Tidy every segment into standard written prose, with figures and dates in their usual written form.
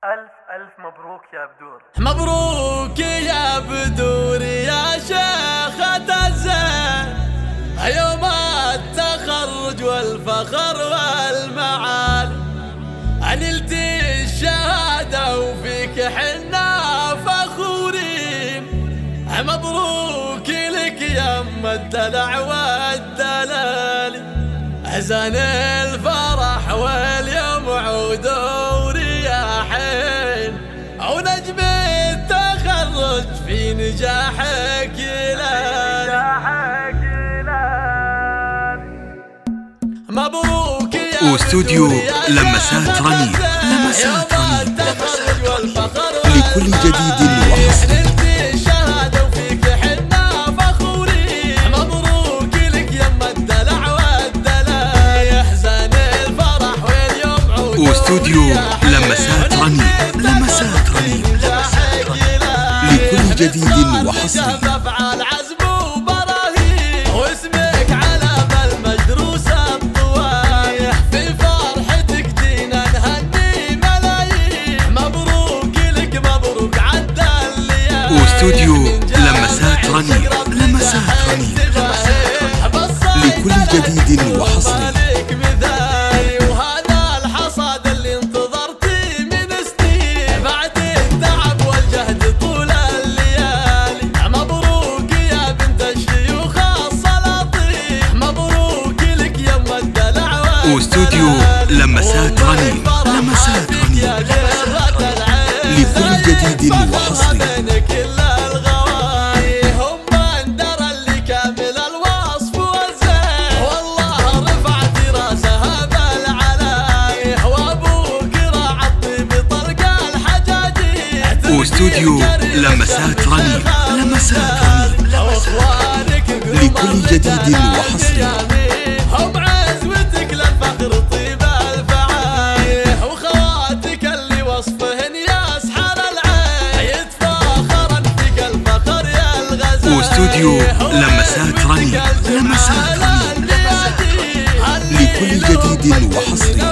ألف مبروك يا بدور. مبروك يا بدور يا شيخة الزين، يوم التخرج والفخر والمعالي، نلت الشهادة وفيك حنا فخورين. مبروك لك يم الدلع والدلالي، أزان الفرح واليوم عود ورياحين، ونجم التخرج في نجاحك يلالي. مبروك يا واستوديو لمسات رنين، لمسات رنين لكل جديد وحصري. واستوديو لمسات رنين، لمسات رنين لكل جديد وحصري. واسمك علم المدروس الطوايح، في فرحتك جينا نهني ملايين. مبروك لك مبروك عدى الليالي. واستوديو لمسات رنين، لمسات رنين لكل جديد وحصري. واستوديو لمسات رنين، لمسات رنين لكل جديد وحصري. واستوديو لمسات رنين، لمسات رنين لكل جديد وحصري. واستوديو لمسات رنين، لمسات رنين لكل جديد وحصري.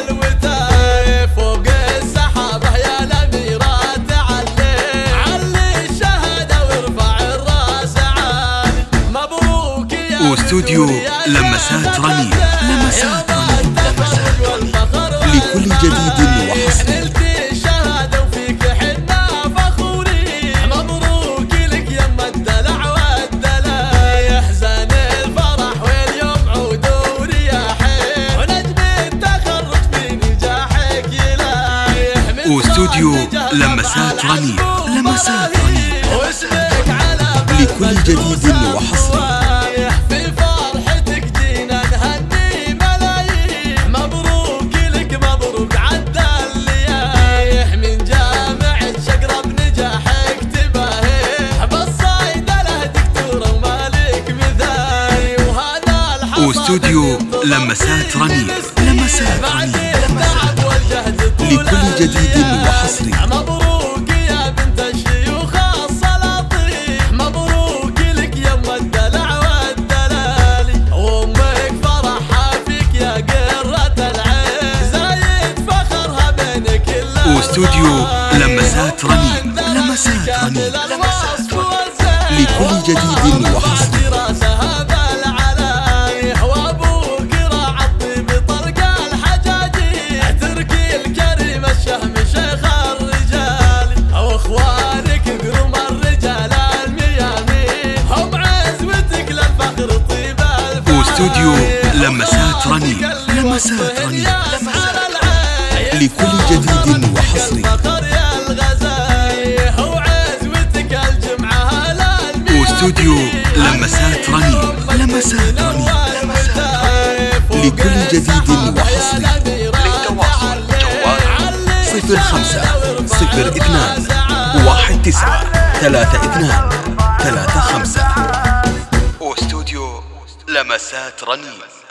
فوق السحابة يا الأميرة تعلي، علي الشهادة وارفع الراس عالي. مبروك يا واستوديو لمسات رنين، لمسات رنين لكل جديد وحصري. واستوديو لمسات رنين، لمسات رنين لكل جديد وحصري. في فرحتك جينا نهني ملايين. مبروك لك مبروك عدى الليالي، من جامعة شقرة بنجاحك تباهي، بالصيدلة دكتورة ومالك مثالي. وهذا الحصاد واستوديو لمسات رنين، لمسات رنين لكل جديد وحصري. مبروك يا بنت الشيوخ السلاطين، مبروك لك يم الدلع والدلالي، وامك فرحها فيك يا قرة العين، زايد فخرها بين كل. واستوديو لمسات رنين، لمسات رنين لكل جديد وحصري. واستوديو لمسات رنين، لمسات رنين لكل جديد وحصري. واستوديو لمسات رنين، لمسات رنين لكل جديد وحصري. للتواصل جوال 0502 1932 35. واستوديو لمسات رنين.